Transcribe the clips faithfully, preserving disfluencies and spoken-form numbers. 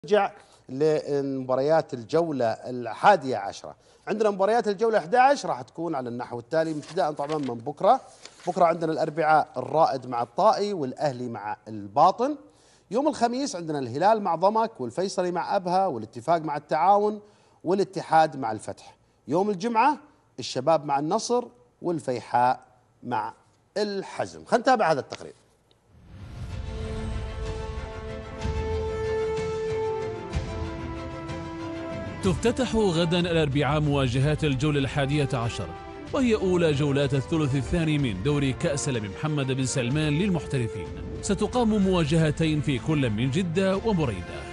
نرجع لمباريات الجولة الحادية عشرة. عندنا مباريات الجولة أحد عشر راح تكون على النحو التالي ابتداء طبعا من بكرة. بكرة عندنا الأربعاء الرائد مع الطائي والأهلي مع الباطن. يوم الخميس عندنا الهلال مع ضمك والفيصلي مع أبها والاتفاق مع التعاون والاتحاد مع الفتح. يوم الجمعة الشباب مع النصر والفيحاء مع الحزم. خلينا نتابع هذا التقرير. تفتتح غدا الأربعاء مواجهات الجولة الحادية عشر، وهي أولى جولات الثلث الثاني من دوري كأس الأمير محمد بن سلمان للمحترفين. ستقام مواجهتين في كل من جدة وبريدة.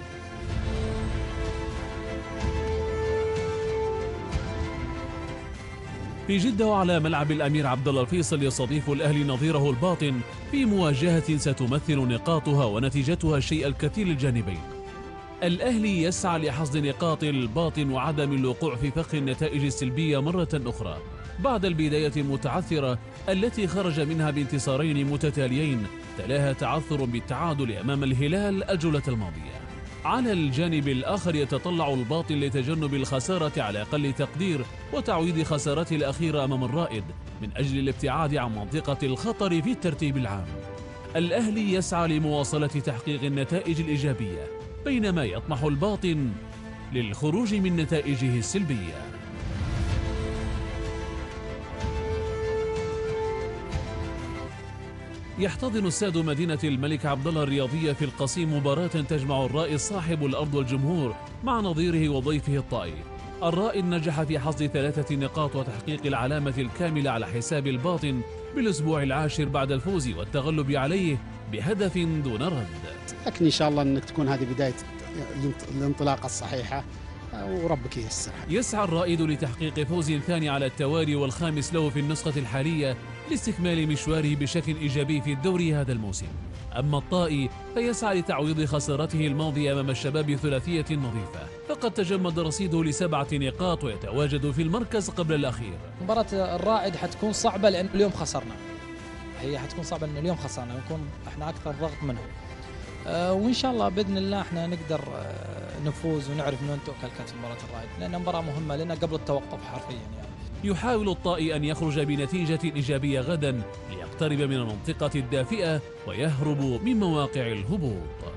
في جدة وعلى ملعب الأمير عبد الله الفيصل يستضيف الأهلي نظيره الباطن في مواجهة ستمثل نقاطها ونتيجتها الشيء الكثير للجانبين. الأهلي يسعى لحصد نقاط الباطن وعدم الوقوع في فخ النتائج السلبية مرة أخرى بعد البداية المتعثرة التي خرج منها بانتصارين متتاليين تلاها تعثر بالتعادل أمام الهلال الجولة الماضية. على الجانب الآخر يتطلع الباطن لتجنب الخسارة على أقل تقدير وتعويض خسارته الأخيرة أمام الرائد من أجل الابتعاد عن منطقة الخطر في الترتيب العام. الأهلي يسعى لمواصلة تحقيق النتائج الإيجابية، بينما يطمح الباطن للخروج من نتائجه السلبية. يحتضن استاد مدينة الملك عبدالله الرياضية في القصيم مباراة تجمع الرائد صاحب الأرض والجمهور مع نظيره وضيفه الطائي. الرائد نجح في حصد ثلاثة نقاط وتحقيق العلامة الكاملة على حساب الباطن بالأسبوع العاشر بعد الفوز والتغلب عليه بهدف دون رد. لكن إن شاء الله أنك تكون هذه بداية الانطلاقة الصحيحة وربك ييسر. يسعى الرائد لتحقيق فوز ثاني على التوالي والخامس له في النسخة الحالية لاستكمال مشواره بشكل إيجابي في الدوري هذا الموسم. أما الطائي فيسعى لتعويض خسارته الماضية أمام الشباب ثلاثية نظيفة، فقد تجمد رصيده لسبعة نقاط ويتواجد في المركز قبل الأخير. مباراة الرائد حتكون صعبة لأن اليوم خسرنا، هي حتكون صعبة لأن اليوم خسرنا ونكون احنا أكثر ضغط منهم. أه وإن شاء الله بإذن الله احنا نقدر أه نفوز ونعرف من تؤكل كأس مباراة الرائد، لأنها مباراة مهمة لنا قبل التوقف حرفيا يعني. يحاول الطائي أن يخرج بنتيجة إيجابية غدا ليقترب من المنطقة الدافئة ويهرب من مواقع الهبوط.